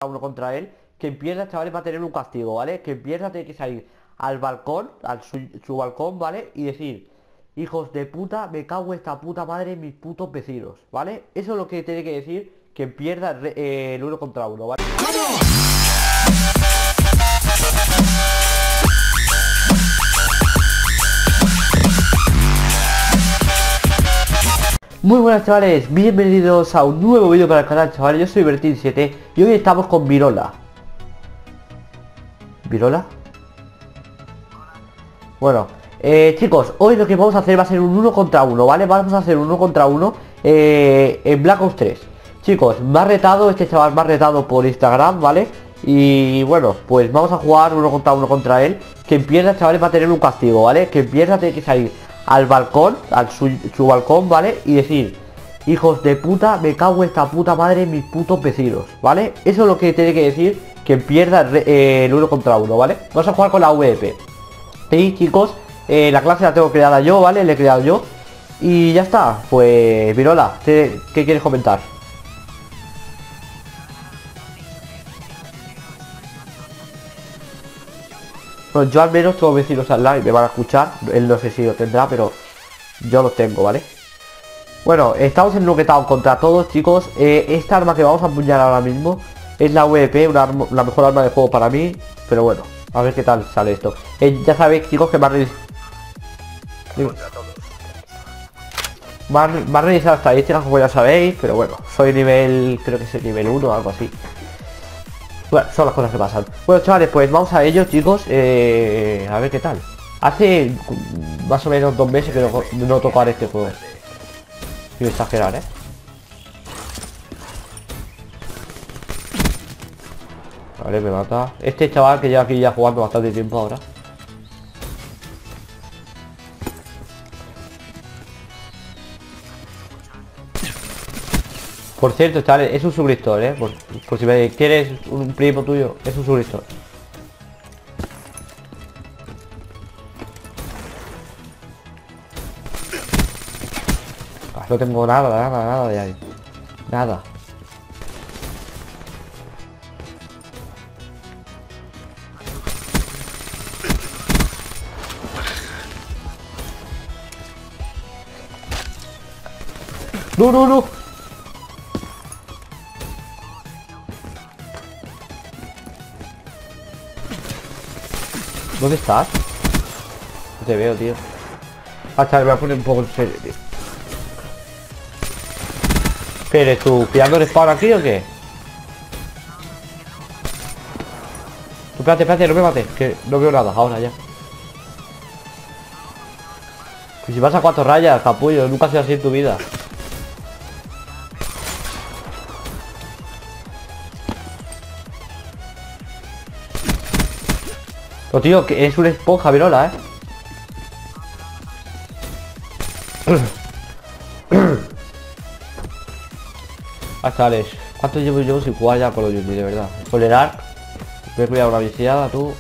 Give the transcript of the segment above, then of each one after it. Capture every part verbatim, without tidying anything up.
uno contra él. Quien pierda, chavales, va a tener un castigo, ¿vale? Quien pierda tiene que salir al balcón, al su, su balcón, ¿vale? Y decir: hijos de puta, me cago en esta puta madre en mis putos vecinos, ¿vale? Eso es lo que tiene que decir quien pierda eh, el uno contra uno, ¿vale? Muy buenas, chavales, bienvenidos a un nuevo vídeo para el canal, chavales. Yo soy Bertin siete y hoy estamos con Virola. ¿Virola? Bueno, eh, chicos, hoy lo que vamos a hacer va a ser un uno contra uno, ¿vale? Vamos a hacer un uno contra uno eh, en Black Ops tres. Chicos, me ha retado, este chaval me ha retado por Instagram, ¿vale? Y bueno, pues vamos a jugar uno contra uno contra él. Quien pierda, chavales, va a tener un castigo, ¿vale? Quien pierda tiene que salir al balcón, al su, su balcón, ¿vale? Y decir: hijos de puta, me cago en esta puta madre en mis putos vecinos, ¿vale? Eso es lo que tiene que decir quien pierda eh, el uno contra uno, ¿vale? Vamos a jugar con la V I P. Y chicos, eh, la clase la tengo creada yo, ¿vale? Le he creado yo. Y ya está, pues Virola, ¿qué, qué quieres comentar? Bueno, yo al menos tengo vecinos al lado y me van a escuchar. Él no sé si lo tendrá, pero yo los tengo, ¿vale? Bueno, estamos en Knockdown contra todos, chicos. eh, Esta arma que vamos a empuñar ahora mismo es la V P, una arma, la mejor arma de juego para mí. Pero bueno, a ver qué tal sale esto. eh, Ya sabéis, chicos, que me han Me han revisado estadísticas, como ya sabéis. Pero bueno, soy nivel, creo que soy nivel uno o algo así. Bueno, son las cosas que pasan. Bueno, chavales, pues vamos a ello, chicos. eh, A ver qué tal. Hace más o menos dos meses que no, no tocar este juego. Sin exagerar, eh. Vale, me mata. Este chaval que lleva aquí ya jugando bastante tiempo ahora. Por cierto, chavales, es un suscriptor, eh. Por, por si me quieres un primo tuyo, es un suscriptor. Ah, no tengo nada, nada, nada de ahí. Nada. No, no, no. ¿Dónde estás? No te veo, tío. Ah, chaval, me voy a poner un poco en serio, tío. ¿Qué eres tú? ¿Pillando el spawn aquí o qué? Tú, espérate, espérate, no me mates, que no veo nada, ahora ya. Pues si vas a cuatro rayas, capullo, nunca ha sido así en tu vida. Oh, tío, que es una esponja, Virola, eh. Ah, chavales, ¿cuánto llevo yo sin jugar ya con los Duty, de verdad? Tolerar. Me he cuidado una viciada, tú.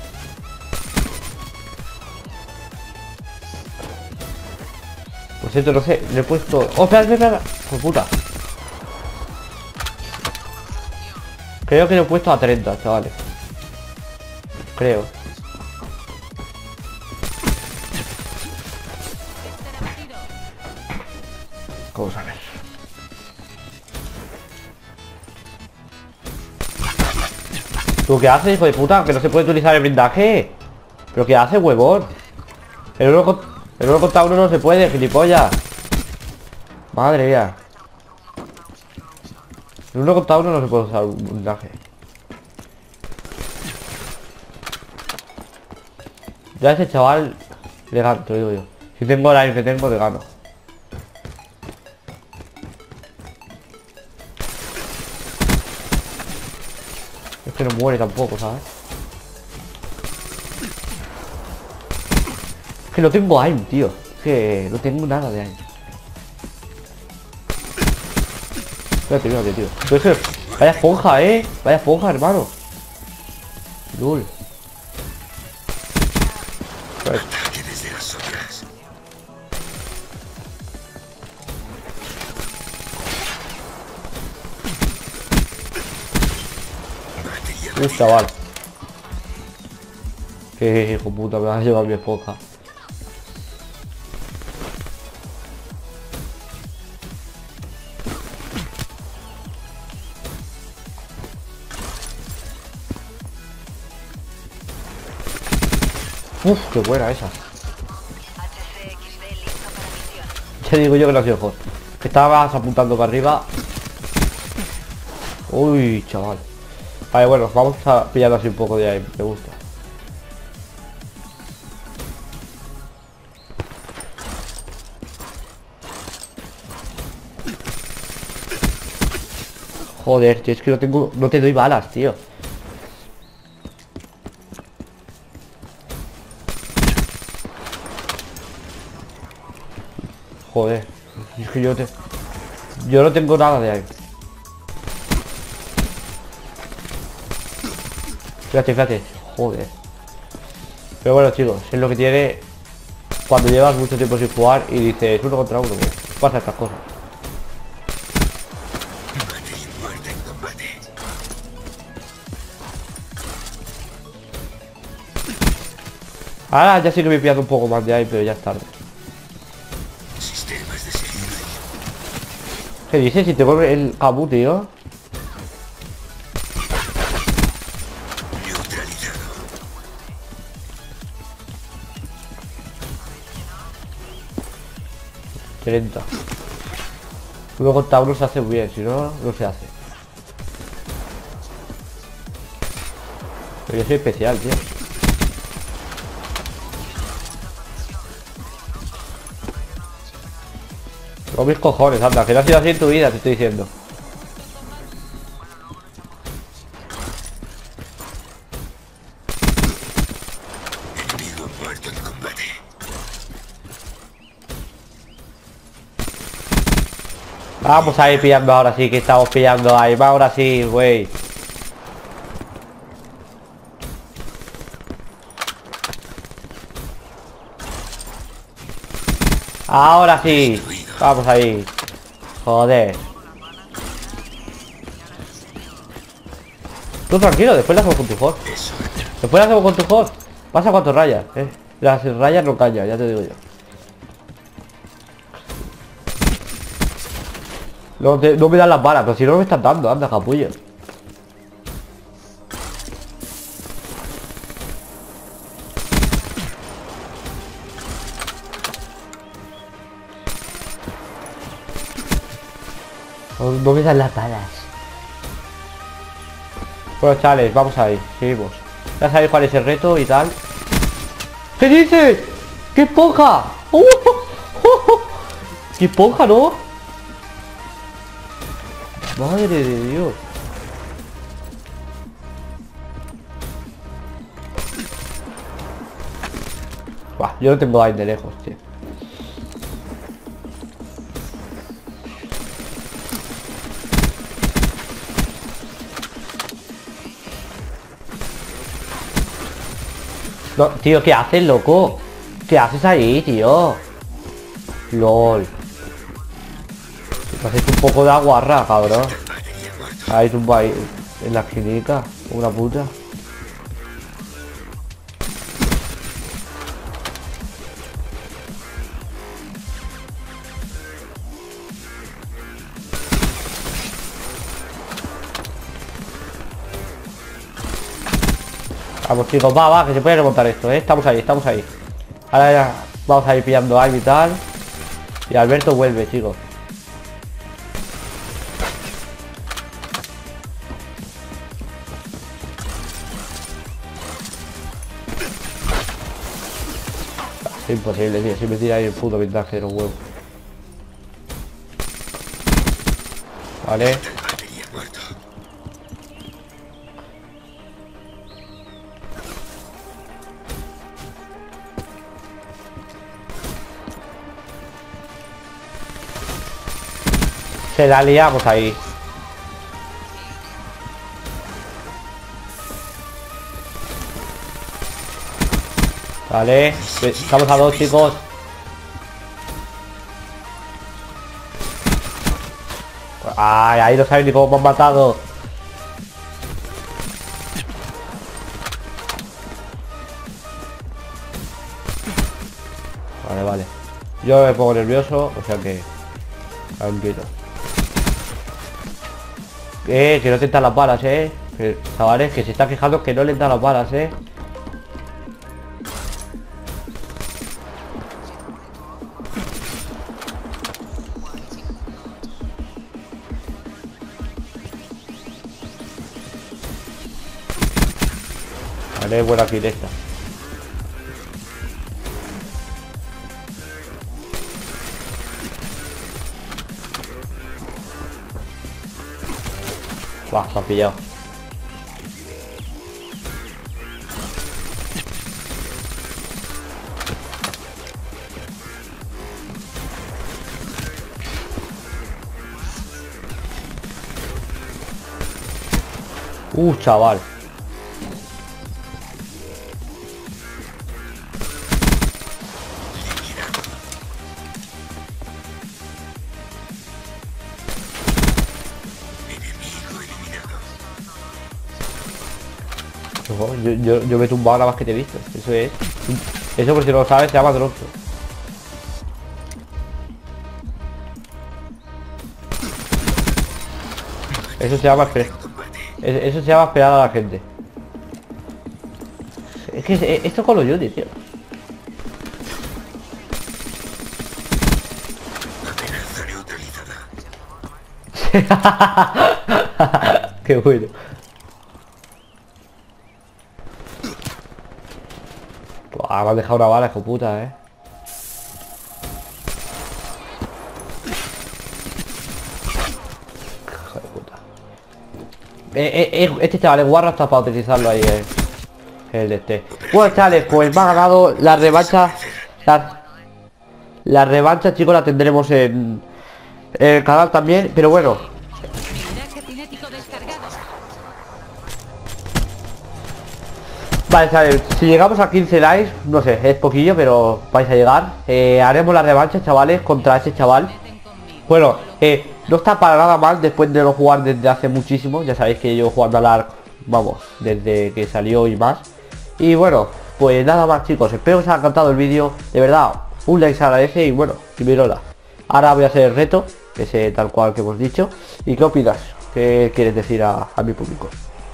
Por cierto, no sé, le he puesto... ¡Oh, espera, espera, espera! ¡Por puta! Creo que lo he puesto a treinta, chavales. Creo. Vamos a ver. ¿Tú qué haces, hijo de puta? Que no se puede utilizar el blindaje. ¿Pero qué hace, huevón? El uno, con... el uno contra uno no se puede, gilipollas. Madre mía. El uno contra uno no se puede usar un blindaje. Ya ese chaval le gano, te lo digo yo. Si tengo la que tengo, le gano. Es que no muere tampoco, ¿sabes? Es que no tengo aim, tío. Es que no tengo nada de aim. Espérate, espérate, tío. Entonces, vaya esponja, eh. Vaya esponja, hermano. Lul. Uf, chaval. Qué hijo puta, me vas a llevar mi esposa. Uf, qué buena esa. Ya digo yo que no ha sido mejor. Que estabas apuntando para arriba. Uy, chaval. Vale, bueno, vamos a pillar así un poco de ahí. Me gusta. Joder, tío, es que no tengo... No te doy balas, tío. Joder, es que yo te... Yo no tengo nada de ahí. Fíjate, fíjate. Joder. Pero bueno, chicos, es lo que tiene cuando llevas mucho tiempo sin jugar y dices uno contra uno, pues, pasa estas cosas. Ahora ya sí que me he pillado un poco más de ahí, pero ya es tarde. ¿Qué dices? Si tengo el Cabu, tío. treinta. Luego contra uno se hace bien, si no, no se hace. Pero yo soy especial, tío. Con mis cojones, anda, que no ha sido así en tu vida, te estoy diciendo. Vamos a ir pillando ahora sí, que estamos pillando ahí. Va ahora sí, güey. Ahora sí. Vamos ahí. Joder. Tú tranquilo, después la hacemos con tu hot. Después la hacemos con tu hot. Pasa cuatro rayas, eh. Las rayas no callan, ya te digo yo. No, te, no me dan las balas, pero si no, no me están dando, anda, capullo. No, no me dan las balas. Bueno, chavales, vamos ahí, seguimos. Ya sabéis cuál es el reto y tal. ¿Qué dices? ¡Qué esponja! ¡Oh! ¡Oh! ¡Oh! ¡Qué esponja, no! Madre de Dios. Buah, yo no tengo aire de lejos, tío. No, tío, ¿qué haces, loco? ¿Qué haces ahí, tío? LOL. Haces un poco de aguarra, cabrón. Ahí tumba ahí en la esquinica, una puta. Vamos, chicos, va, va, que se puede remontar esto, eh. Estamos ahí, estamos ahí. Ahora ya vamos a ir pillando algo y tal. Y Alberto vuelve, chicos. Es imposible, tío. Si me tira ahí el puto vintage de los huevos. Vale. Se la liamos ahí. Vale, estamos a dos, chicos. Ay, ahí no saben ni cómo me han matado. Yo me pongo nervioso, o sea que... tranquilo. Eh, que no te entran las balas, eh. Que, chavales, que se está fijando que no le entran las balas, eh. Vale, buena kill esta. Buah, se ha pillado. Uh, chaval. Yo, yo, yo me he tumbado nada más que te he visto. Eso es. Eso, por si no lo sabes, se llama Dropto. Eso se llama esperar. Eso se llama esperar a la gente. Es que esto es Call of Duty, tío. Qué bueno. Buah, me han dejado una bala, hijo puta, eh. Hijo de puta. Eh, eh, eh, este chaval es guarro hasta para utilizarlo ahí, eh. El de este. Bueno, chavales, pues me ha ganado la revancha. La, la revancha, chicos, la tendremos en, en el canal también. Pero bueno. Vale, chavales, si llegamos a quince likes, no sé, es poquillo, pero vais a llegar. eh, Haremos la revancha, chavales, contra ese chaval. Bueno, eh, no está para nada mal después de no jugar desde hace muchísimo. Ya sabéis que yo jugando al Ark, vamos, desde que salió y más. Y bueno, pues nada más, chicos, espero que os haya encantado el vídeo. De verdad, un like se agradece. Y bueno, primero la. Ahora voy a hacer el reto, ese tal cual que hemos dicho. ¿Y qué opinas? ¿Qué quieres decir a, a mi público?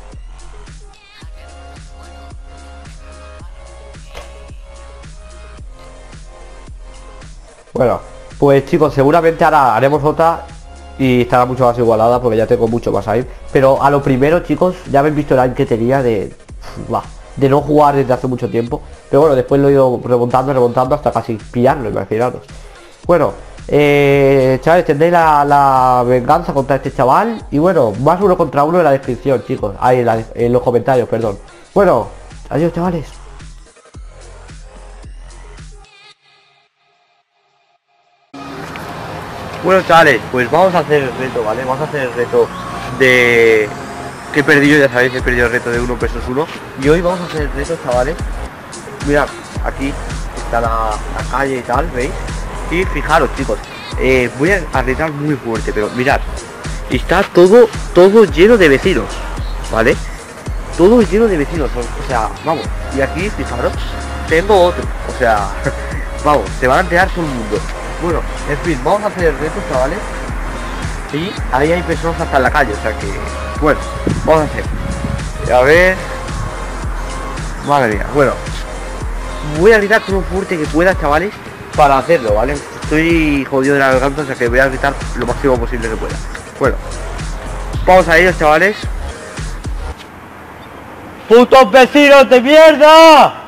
Bueno, pues chicos, seguramente ahora haremos otra y estará mucho más igualada porque ya tengo mucho más ahí. Pero a lo primero, chicos, ya habéis visto la que tenía de, bah, de no jugar desde hace mucho tiempo. Pero bueno, después lo he ido remontando, remontando hasta casi pillarlo, imaginaros. Bueno, eh, chavales, tendréis la, la venganza contra este chaval. Y bueno, más uno contra uno en la descripción, chicos. Ahí en, la, en los comentarios, perdón. Bueno, adiós, chavales. Bueno, chavales, pues vamos a hacer el reto, ¿vale? Vamos a hacer el reto de... que he perdido, ya sabéis, he perdido el reto de uno versus uno. Y hoy vamos a hacer el reto, chavales. Mirad, aquí está la, la calle y tal, ¿veis? Y fijaros, chicos, eh, voy a arriesgar muy fuerte, pero mirad, está todo, todo lleno de vecinos, ¿vale? Todo lleno de vecinos, o sea, vamos. Y aquí, fijaros, tengo otro, o sea, vamos, se van a enterar todo el mundo. Bueno, en fin, vamos a hacer el reto, chavales. Y ahí hay personas hasta en la calle, o sea que... bueno, vamos a hacer. A ver... madre mía, bueno. Voy a gritar todo lo fuerte que pueda, chavales, para hacerlo, ¿vale? Estoy jodido de la garganta, o sea que voy a gritar lo máximo posible que pueda. Bueno, vamos a ellos, chavales. ¡Putos vecinos de mierda!